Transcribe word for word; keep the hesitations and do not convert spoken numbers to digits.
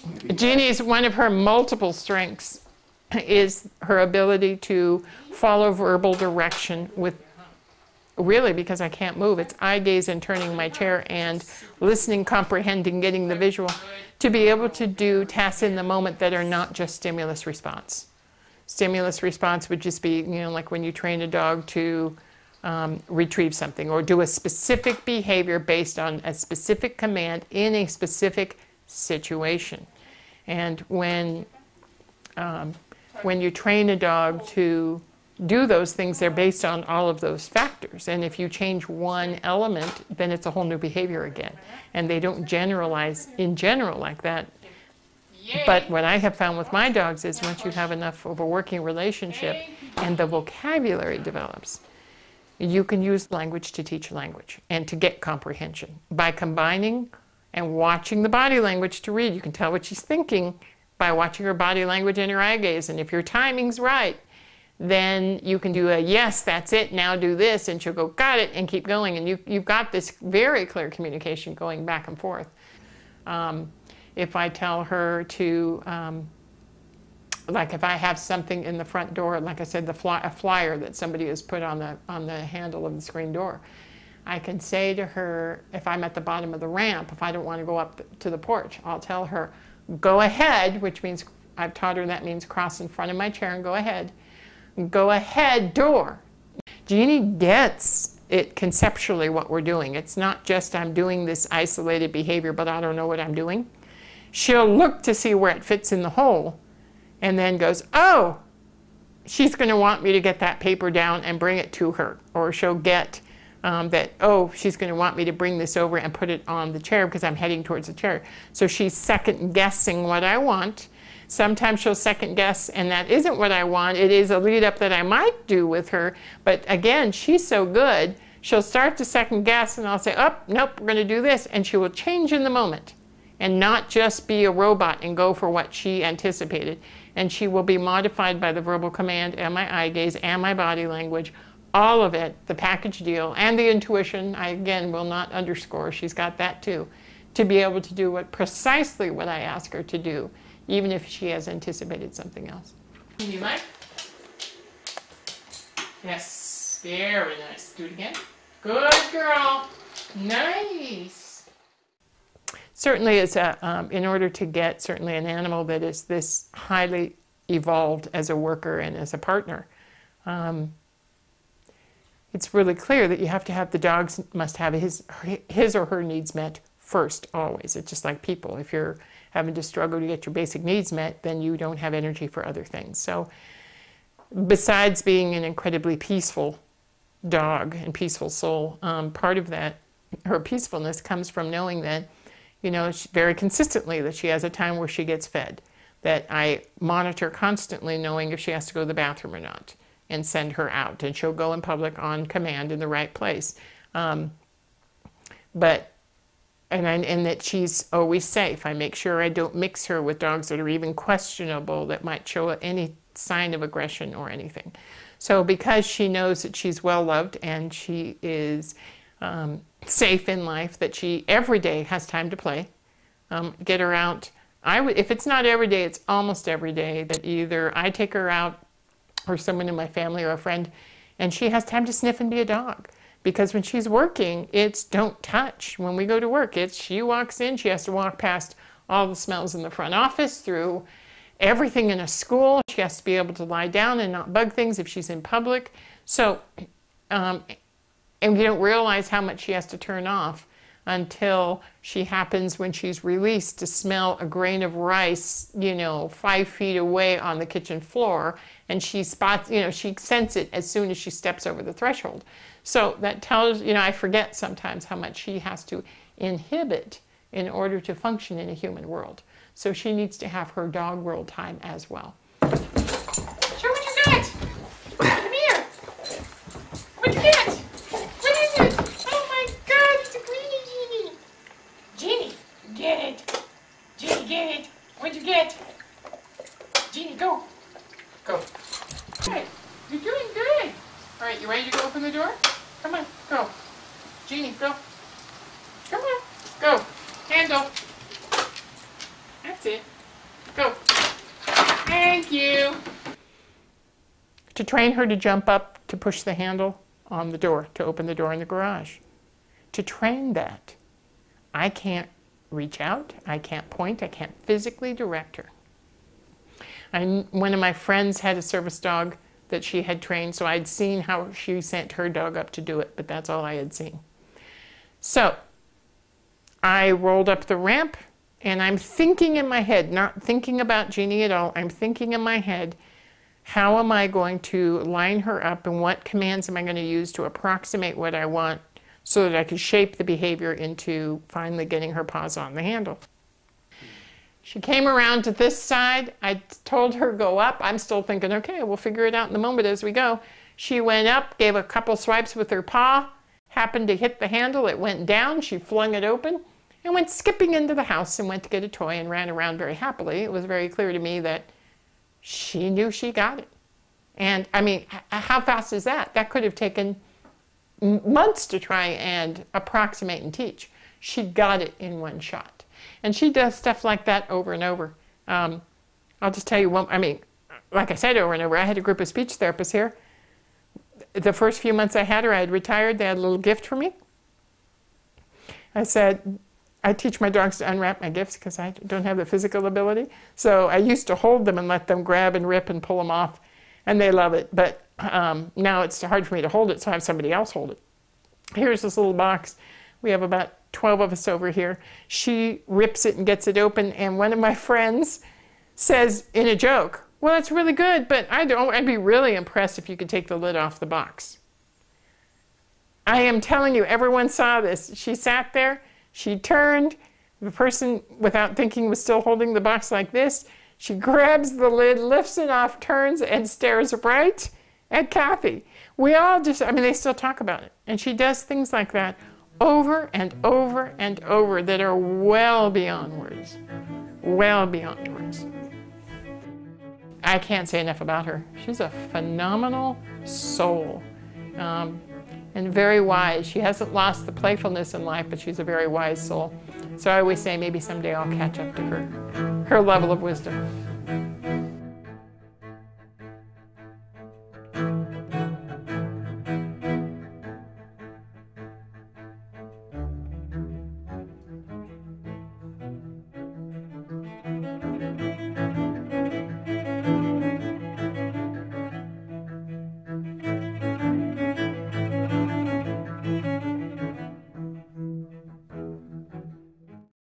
Jeannie's, one of her multiple strengths is her ability to follow verbal direction with, really, because I can't move, it's eye gaze and turning my chair and listening, comprehending, getting the visual, to be able to do tasks in the moment that are not just stimulus response. Stimulus response would just be, you know, like when you train a dog to um, retrieve something or do a specific behavior based on a specific command in a specific situation. And when, um, when you train a dog to do those things, they're based on all of those factors. And if you change one element, then it's a whole new behavior again. And they don't generalize in general like that. But what I have found with my dogs is once you have enough of a working relationship and the vocabulary develops, you can use language to teach language and to get comprehension. By combining and watching the body language to read, you can tell what she's thinking by watching her body language and her eye gaze. And if your timing's right, then you can do a, yes, that's it, now do this, and she'll go, got it, and keep going. And you, you've got this very clear communication going back and forth. Um, if I tell her to, um, like if I have something in the front door, like I said, the fly, a flyer that somebody has put on the, on the handle of the screen door, I can say to her, if I'm at the bottom of the ramp, if I don't want to go up to the porch, I'll tell her, go ahead, which means, I've taught her that means cross in front of my chair and go ahead. Go ahead, door. Jeannie gets it conceptually what we're doing. It's not just I'm doing this isolated behavior, but I don't know what I'm doing. She'll look to see where it fits in the hole and then goes, oh, she's going to want me to get that paper down and bring it to her. Or she'll get um, that, oh, she's going to want me to bring this over and put it on the chair because I'm heading towards the chair. So she's second guessing what I want. Sometimes she'll second guess, and that isn't what I want. It is a lead up that I might do with her. But again, she's so good, she'll start to second guess, and I'll say, oh, nope, we're going to do this. And she will change in the moment and not just be a robot and go for what she anticipated. And she will be modified by the verbal command and my eye gaze and my body language, all of it, the package deal, and the intuition. I, again, will not underscore. She's got that too, to be able to do what precisely what I ask her to do, even if she has anticipated something else. You like? Yes, very nice. Do it again. Good girl. Nice. Certainly, it's a, um, in order to get certainly an animal that is this highly evolved as a worker and as a partner, um, it's really clear that you have to have the dogs must have his, his or her needs met first, always. It's just like people. If you're having to struggle to get your basic needs met, then you don't have energy for other things. So besides being an incredibly peaceful dog and peaceful soul, um, part of that, her peacefulness comes from knowing that, you know, she, very consistently that she has a time where she gets fed, that I monitor constantly knowing if she has to go to the bathroom or not and send her out. And she'll go in public on command in the right place. Um, but And, I, and that she's always safe. I make sure I don't mix her with dogs that are even questionable that might show any sign of aggression or anything. So because she knows that she's well loved and she is um, safe in life, that she every day has time to play, um, get her out. I w if it's not every day, it's almost every day that either I take her out or someone in my family or a friend, and she has time to sniff and be a dog. Because when she's working, it's don't touch. When we go to work, it's she walks in, she has to walk past all the smells in the front office, through everything in a school. She has to be able to lie down and not bug things if she's in public. So, um, and we don't realize how much she has to turn off until she happens when she's released to smell a grain of rice, you know, five feet away on the kitchen floor. And she spots, you know, she senses it as soon as she steps over the threshold. So that tells, you know, I forget sometimes how much she has to inhibit in order to function in a human world. So she needs to have her dog world time as well. Show what you got. Come here. What'd you get? What is it? Oh my God, it's a greenie Jeannie. Jeannie, get it. Jeannie, get it. What'd you get? Jeannie, go. Go. Good. You're doing good. All right, you ready to go open the door? Come on, go. Jeannie, go. Come on, go. Handle. That's That's it. Go. Thank you. To train her to jump up to push the handle on the door, to open the door in the garage. To train that, I can't reach out, I can't point, I can't physically direct her. I, one of my friends had a service dog that she had trained, so I'd seen how she sent her dog up to do it, but that's all I had seen. So I rolled up the ramp, and I'm thinking in my head, not thinking about Jeannie at all, I'm thinking in my head, how am I going to line her up and what commands am I going to use to approximate what I want so that I can shape the behavior into finally getting her paws on the handle. She came around to this side. I told her go up. I'm still thinking, okay, we'll figure it out in the moment as we go. She went up, gave a couple swipes with her paw, happened to hit the handle. It went down. She flung it open and went skipping into the house and went to get a toy and ran around very happily. It was very clear to me that she knew she got it. And I mean, how fast is that? That could have taken months to try and approximate and teach. She got it in one shot. And she does stuff like that over and over. Um, I'll just tell you one, I mean, like I said over and over, I had a group of speech therapists here. The first few months I had her, I had retired, they had a little gift for me. I said, I teach my dogs to unwrap my gifts because I don't have the physical ability. So I used to hold them and let them grab and rip and pull them off, and they love it. But um, now it's hard for me to hold it, so I have somebody else hold it. Here's this little box. We have about twelve of us over here. She rips it and gets it open, and one of my friends says in a joke, well, it's really good, but I don't, I'd be really impressed if you could take the lid off the box. I am telling you, everyone saw this. She sat there, she turned, the person, without thinking, was still holding the box like this. She grabs the lid, lifts it off, turns, and stares right at Kathy. We all just, I mean, they still talk about it. And she does things like that over and over and over that are well beyond words. Well beyond words. I can't say enough about her. She's a phenomenal soul. Um, and very wise. She hasn't lost the playfulness in life, but she's a very wise soul. So I always say maybe someday I'll catch up to her, her level of wisdom.